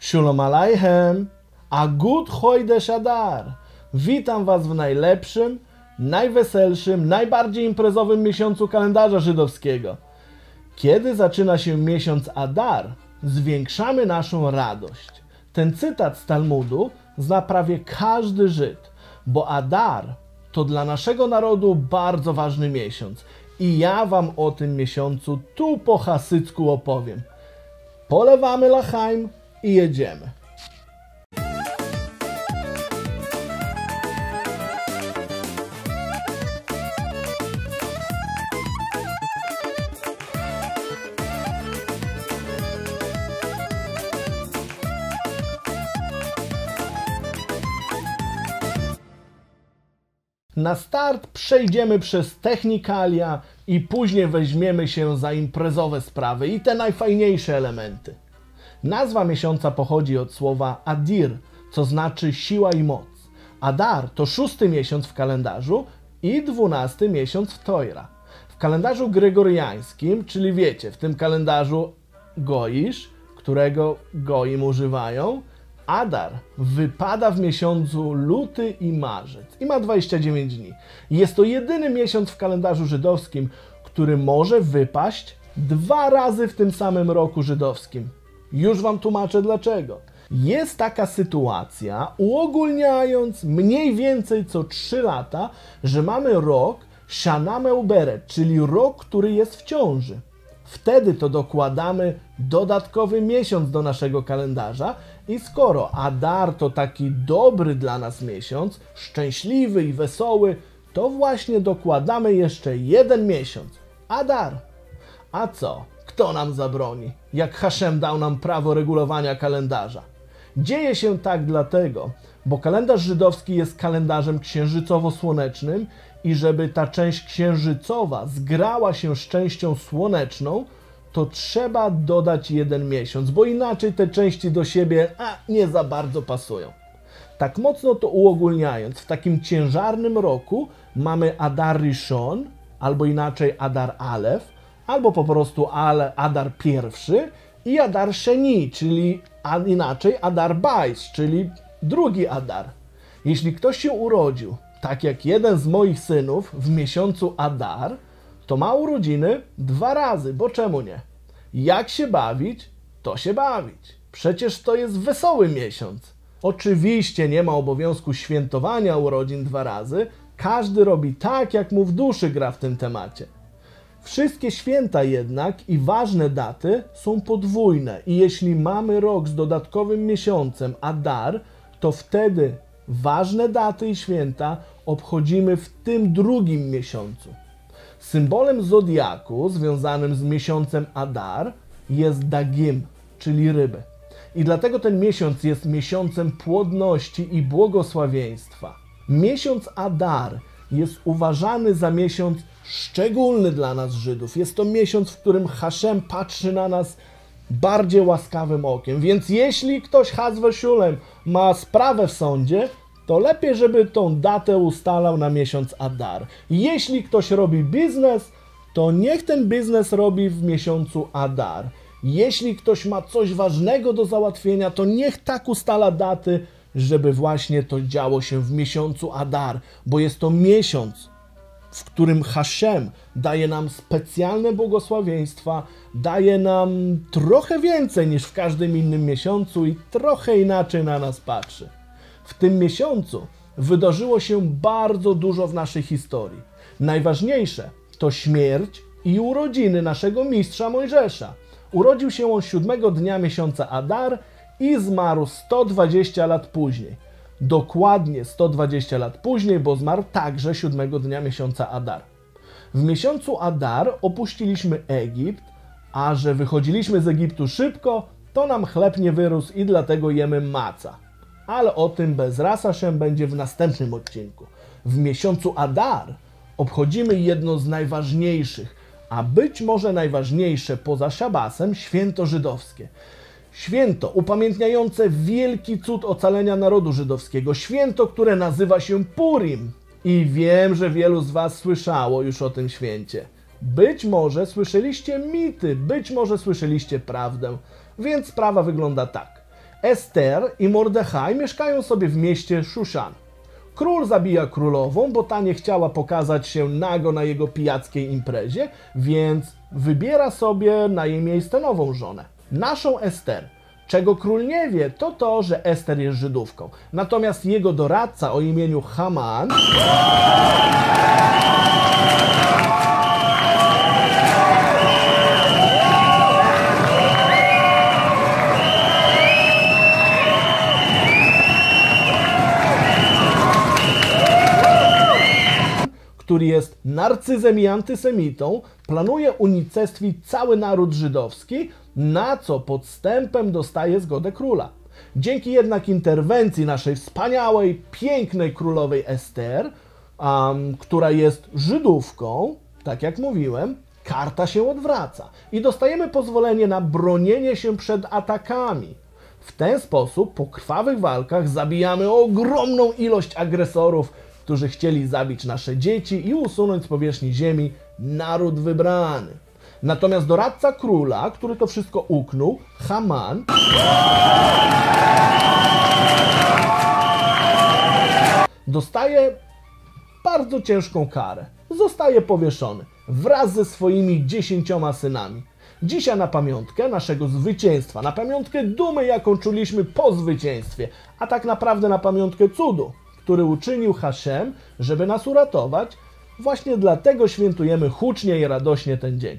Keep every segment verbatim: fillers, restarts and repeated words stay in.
Shalom Aleichem, a Gut Chodesh Adar. Witam Was w najlepszym, najweselszym, najbardziej imprezowym miesiącu kalendarza żydowskiego. Kiedy zaczyna się miesiąc Adar, zwiększamy naszą radość. Ten cytat z Talmudu zna prawie każdy Żyd, bo Adar to dla naszego narodu bardzo ważny miesiąc i ja Wam o tym miesiącu tu po chasycku opowiem. Polewamy lachaim i jedziemy. Na start przejdziemy przez technikalia i później weźmiemy się za imprezowe sprawy i te najfajniejsze elementy. Nazwa miesiąca pochodzi od słowa Adir, co znaczy siła i moc. Adar to szósty miesiąc w kalendarzu i dwunasty miesiąc w Tojra. W kalendarzu gregoriańskim, czyli wiecie, w tym kalendarzu Goisz, którego Goim używają, Adar wypada w miesiącu luty i marzec i ma dwadzieścia dziewięć dni. Jest to jedyny miesiąc w kalendarzu żydowskim, który może wypaść dwa razy w tym samym roku żydowskim. Już Wam tłumaczę dlaczego. Jest taka sytuacja, uogólniając mniej więcej co trzy lata, że mamy rok Shana Meuberet, czyli rok, który jest w ciąży. Wtedy to dokładamy dodatkowy miesiąc do naszego kalendarza i skoro Adar to taki dobry dla nas miesiąc, szczęśliwy i wesoły, to właśnie dokładamy jeszcze jeden miesiąc. Adar. A co? Kto nam zabroni? Jak Haszem dał nam prawo regulowania kalendarza. Dzieje się tak dlatego, bo kalendarz żydowski jest kalendarzem księżycowo-słonecznym i żeby ta część księżycowa zgrała się z częścią słoneczną, to trzeba dodać jeden miesiąc, bo inaczej te części do siebie a, nie za bardzo pasują. Tak mocno to uogólniając, w takim ciężarnym roku mamy Adar Rishon, albo inaczej Adar Alef, albo po prostu Adar pierwszy i Adar Sheni, czyli a inaczej Adar Bais, czyli drugi Adar. Jeśli ktoś się urodził, tak jak jeden z moich synów, w miesiącu Adar, to ma urodziny dwa razy, bo czemu nie? Jak się bawić, to się bawić. Przecież to jest wesoły miesiąc. Oczywiście nie ma obowiązku świętowania urodzin dwa razy, każdy robi tak, jak mu w duszy gra w tym temacie. Wszystkie święta jednak i ważne daty są podwójne i jeśli mamy rok z dodatkowym miesiącem Adar, to wtedy ważne daty i święta obchodzimy w tym drugim miesiącu. Symbolem zodiaku związanym z miesiącem Adar jest Dagim, czyli ryby. I dlatego ten miesiąc jest miesiącem płodności i błogosławieństwa. Miesiąc Adar jest uważany za miesiąc szczególny dla nas Żydów. Jest to miesiąc, w którym Haszem patrzy na nas bardziej łaskawym okiem. Więc jeśli ktoś chas v'shulem ma sprawę w sądzie, to lepiej, żeby tą datę ustalał na miesiąc Adar. Jeśli ktoś robi biznes, to niech ten biznes robi w miesiącu Adar. Jeśli ktoś ma coś ważnego do załatwienia, to niech tak ustala daty, żeby właśnie to działo się w miesiącu Adar, bo jest to miesiąc, w którym Haszem daje nam specjalne błogosławieństwa, daje nam trochę więcej niż w każdym innym miesiącu i trochę inaczej na nas patrzy. W tym miesiącu wydarzyło się bardzo dużo w naszej historii. Najważniejsze to śmierć i urodziny naszego mistrza Mojżesza. Urodził się on siódmego dnia miesiąca Adar i zmarł sto dwadzieścia lat później. Dokładnie sto dwadzieścia lat później, bo zmarł także siódmego dnia miesiąca Adar. W miesiącu Adar opuściliśmy Egipt, a że wychodziliśmy z Egiptu szybko, to nam chleb nie wyrósł i dlatego jemy maca. Ale o tym bez Hashem będzie w następnym odcinku. W miesiącu Adar obchodzimy jedno z najważniejszych, a być może najważniejsze poza Szabasem, święto żydowskie. Święto upamiętniające wielki cud ocalenia narodu żydowskiego. Święto, które nazywa się Purim. I wiem, że wielu z Was słyszało już o tym święcie. Być może słyszeliście mity, być może słyszeliście prawdę. Więc sprawa wygląda tak. Ester i Mordechaj mieszkają sobie w mieście Szuszan. Król zabija królową, bo ta nie chciała pokazać się nago na jego pijackiej imprezie, więc wybiera sobie na jej miejsce nową żonę, naszą Ester. Czego król nie wie, to to, że Ester jest Żydówką. Natomiast jego doradca o imieniu Haman który jest narcyzem i antysemitą, planuje unicestwić cały naród żydowski, na co podstępem dostaje zgodę króla. Dzięki jednak interwencji naszej wspaniałej, pięknej królowej Ester, um, która jest Żydówką, tak jak mówiłem, karta się odwraca i dostajemy pozwolenie na bronienie się przed atakami. W ten sposób po krwawych walkach zabijamy ogromną ilość agresorów, którzy chcieli zabić nasze dzieci i usunąć z powierzchni ziemi naród wybrany. Natomiast doradca króla, który to wszystko uknął, Haman, dostaje bardzo ciężką karę. Zostaje powieszony wraz ze swoimi dziesięcioma synami. Dzisiaj na pamiątkę naszego zwycięstwa, na pamiątkę dumy, jaką czuliśmy po zwycięstwie, a tak naprawdę na pamiątkę cudu, który uczynił Haszem, żeby nas uratować, właśnie dlatego świętujemy hucznie i radośnie ten dzień.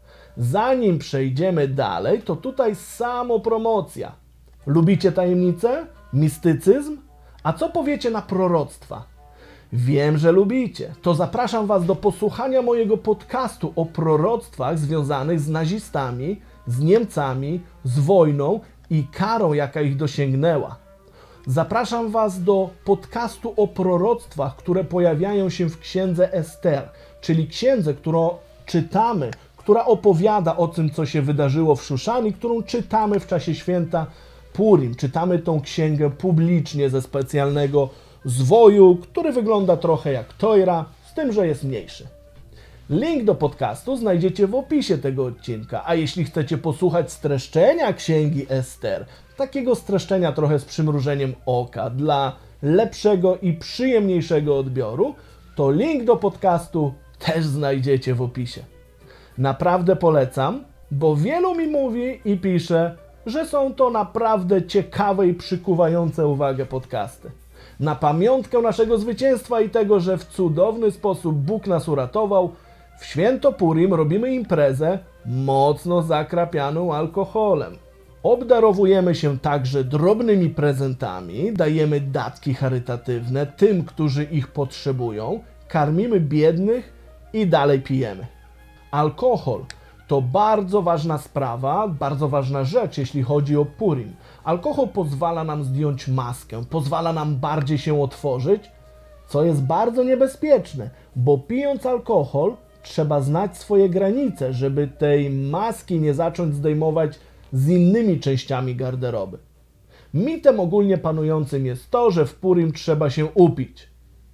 Zanim przejdziemy dalej, to tutaj samopromocja. Lubicie tajemnice? Mistycyzm? A co powiecie na proroctwa? Wiem, że lubicie. To zapraszam Was do posłuchania mojego podcastu o proroctwach związanych z nazistami, z Niemcami, z wojną i karą, jaka ich dosięgnęła. Zapraszam Was do podcastu o proroctwach, które pojawiają się w księdze Ester, czyli księdze, którą czytamy, która opowiada o tym, co się wydarzyło w Szuszan i którą czytamy w czasie święta Purim. Czytamy tą księgę publicznie ze specjalnego zwoju, który wygląda trochę jak Tojra, z tym, że jest mniejszy. Link do podcastu znajdziecie w opisie tego odcinka, a jeśli chcecie posłuchać streszczenia księgi Ester, takiego streszczenia trochę z przymrużeniem oka dla lepszego i przyjemniejszego odbioru, to link do podcastu też znajdziecie w opisie. Naprawdę polecam, bo wielu mi mówi i pisze, że są to naprawdę ciekawe i przykuwające uwagę podcasty. Na pamiątkę naszego zwycięstwa i tego, że w cudowny sposób Bóg nas uratował, w święto Purim robimy imprezę mocno zakrapianą alkoholem. Obdarowujemy się także drobnymi prezentami, dajemy datki charytatywne tym, którzy ich potrzebują, karmimy biednych i dalej pijemy. Alkohol to bardzo ważna sprawa, bardzo ważna rzecz, jeśli chodzi o Purim. Alkohol pozwala nam zdjąć maskę, pozwala nam bardziej się otworzyć, co jest bardzo niebezpieczne, bo pijąc alkohol trzeba znać swoje granice, żeby tej maski nie zacząć zdejmować z innymi częściami garderoby. Mitem ogólnie panującym jest to, że w Purim trzeba się upić.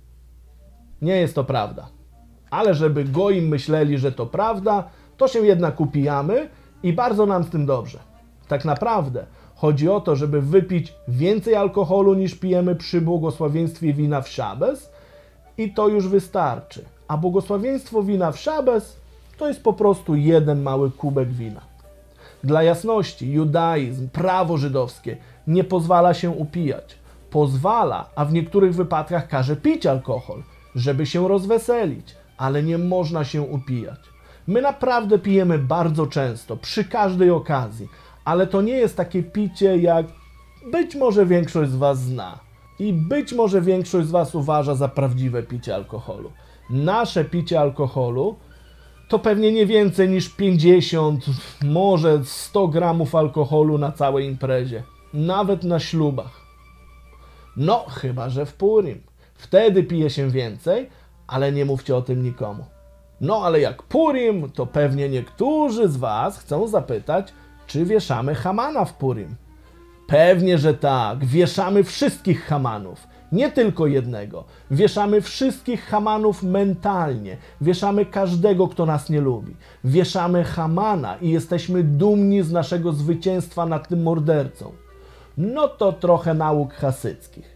Nie jest to prawda. Ale żeby goim myśleli, że to prawda, to się jednak upijamy i bardzo nam z tym dobrze. Tak naprawdę chodzi o to, żeby wypić więcej alkoholu niż pijemy przy błogosławieństwie wina w Szabes i to już wystarczy. A błogosławieństwo wina w Szabes to jest po prostu jeden mały kubek wina. Dla jasności, judaizm, prawo żydowskie nie pozwala się upijać. Pozwala, a w niektórych wypadkach każe pić alkohol, żeby się rozweselić, ale nie można się upijać. My naprawdę pijemy bardzo często, przy każdej okazji, ale to nie jest takie picie, jak być może większość z Was zna i być może większość z Was uważa za prawdziwe picie alkoholu. Nasze picie alkoholu to pewnie nie więcej niż pięćdziesiąt, może sto gramów alkoholu na całej imprezie, nawet na ślubach. No, chyba że w Purim. Wtedy pije się więcej, ale nie mówcie o tym nikomu. No, ale jak Purim, to pewnie niektórzy z Was chcą zapytać, czy wieszamy Hamana w Purim. Pewnie, że tak. Wieszamy wszystkich Hamanów. Nie tylko jednego. Wieszamy wszystkich Hamanów mentalnie. Wieszamy każdego, kto nas nie lubi. Wieszamy Hamana i jesteśmy dumni z naszego zwycięstwa nad tym mordercą. No to trochę nauk hasyckich,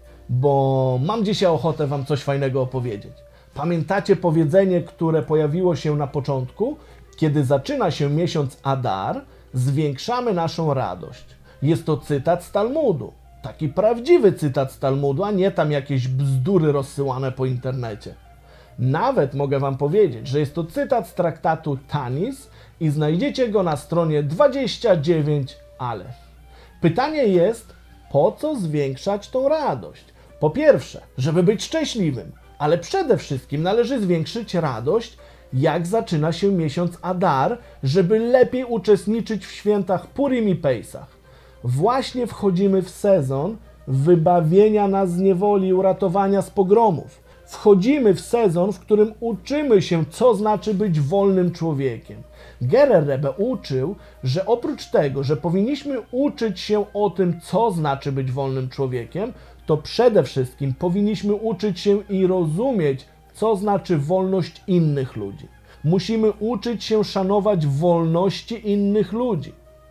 bo mam dzisiaj ochotę wam coś fajnego opowiedzieć. Pamiętacie powiedzenie, które pojawiło się na początku? Kiedy zaczyna się miesiąc Adar, zwiększamy naszą radość. Jest to cytat z Talmudu. Taki prawdziwy cytat z Talmudu, a nie tam jakieś bzdury rozsyłane po internecie. Nawet mogę wam powiedzieć, że jest to cytat z traktatu Tanis i znajdziecie go na stronie dwadzieścia dziewięć Alef. Pytanie jest, po co zwiększać tą radość? Po pierwsze, żeby być szczęśliwym, ale przede wszystkim należy zwiększyć radość, jak zaczyna się miesiąc Adar, żeby lepiej uczestniczyć w świętach Purim i Pejsach. Właśnie wchodzimy w sezon wybawienia nas z niewoli i uratowania z pogromów. Wchodzimy w sezon, w którym uczymy się, co znaczy być wolnym człowiekiem. Gerer Rebbe uczył, że oprócz tego, że powinniśmy uczyć się o tym, co znaczy być wolnym człowiekiem, to przede wszystkim powinniśmy uczyć się i rozumieć, co znaczy wolność innych ludzi. Musimy uczyć się szanować wolności innych ludzi.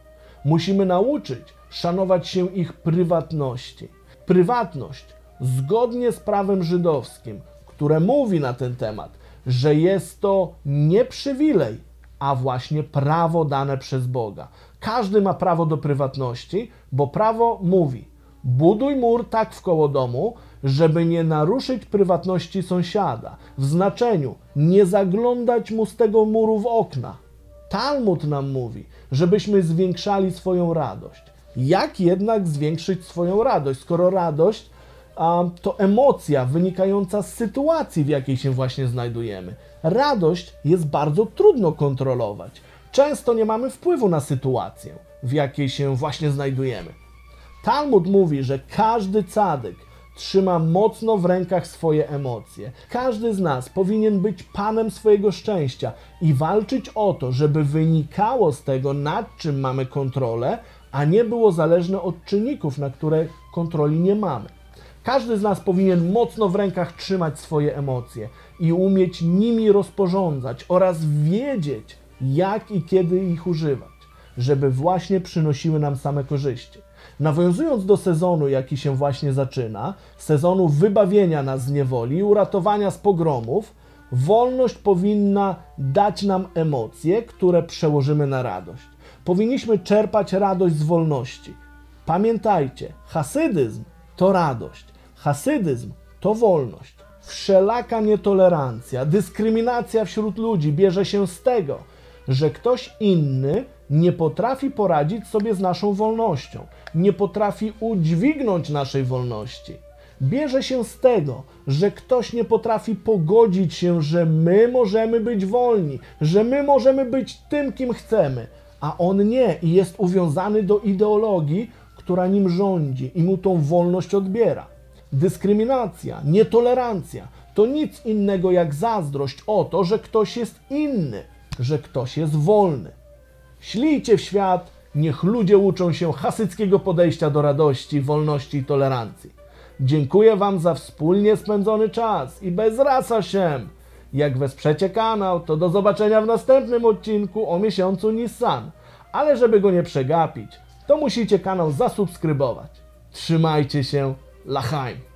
Musimy nauczyć szanować się ich prywatności. Prywatność, zgodnie z prawem żydowskim, które mówi na ten temat, że jest to nie przywilej, a właśnie prawo dane przez Boga. Każdy ma prawo do prywatności, bo prawo mówi: buduj mur tak wkoło domu, żeby nie naruszyć prywatności sąsiada. W znaczeniu nie zaglądać mu z tego muru w okna. Talmud nam mówi, żebyśmy zwiększali swoją radość. Jak jednak zwiększyć swoją radość, skoro radość a, to emocja wynikająca z sytuacji, w jakiej się właśnie znajdujemy. Radość jest bardzo trudno kontrolować. Często nie mamy wpływu na sytuację, w jakiej się właśnie znajdujemy. Talmud mówi, że każdy cadyk trzyma mocno w rękach swoje emocje. Każdy z nas powinien być panem swojego szczęścia i walczyć o to, żeby wynikało z tego, nad czym mamy kontrolę, a nie było zależne od czynników, na które kontroli nie mamy. Każdy z nas powinien mocno w rękach trzymać swoje emocje i umieć nimi rozporządzać oraz wiedzieć, jak i kiedy ich używać, żeby właśnie przynosiły nam same korzyści. Nawiązując do sezonu, jaki się właśnie zaczyna, sezonu wybawienia nas z niewoli i uratowania z pogromów, wolność powinna dać nam emocje, które przełożymy na radość. Powinniśmy czerpać radość z wolności. Pamiętajcie, hasydyzm to radość, hasydyzm to wolność. Wszelaka nietolerancja, dyskryminacja wśród ludzi bierze się z tego, że ktoś inny nie potrafi poradzić sobie z naszą wolnością, nie potrafi udźwignąć naszej wolności. Bierze się z tego, że ktoś nie potrafi pogodzić się, że my możemy być wolni, że my możemy być tym, kim chcemy, a on nie i jest uwiązany do ideologii, która nim rządzi i mu tą wolność odbiera. Dyskryminacja, nietolerancja to nic innego jak zazdrość o to, że ktoś jest inny, że ktoś jest wolny. Ślijcie w świat, niech ludzie uczą się hasyckiego podejścia do radości, wolności i tolerancji. Dziękuję wam za wspólnie spędzony czas i bez rasa się. Jak wesprzecie kanał, to do zobaczenia w następnym odcinku o miesiącu Nissan. Ale żeby go nie przegapić, to musicie kanał zasubskrybować. Trzymajcie się, Lachaim.